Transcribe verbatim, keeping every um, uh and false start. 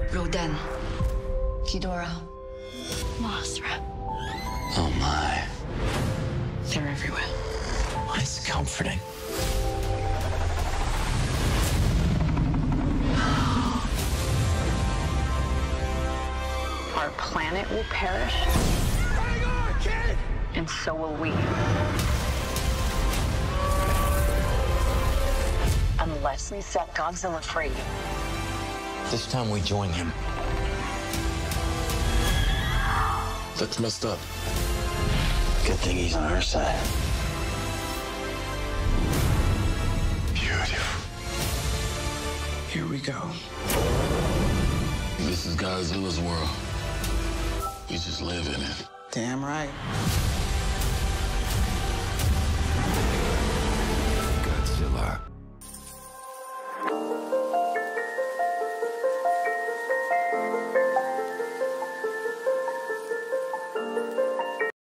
Rodan. Ghidorah. Mothra. Oh my. They're everywhere. It's comforting. Our planet will perish. Hang on, kid! And so will we. Unless we set Godzilla free. This time we join him. Looks messed up. Good thing he's on our side. Beautiful. Here we go. This is Godzilla's world. We just live in it. Damn right.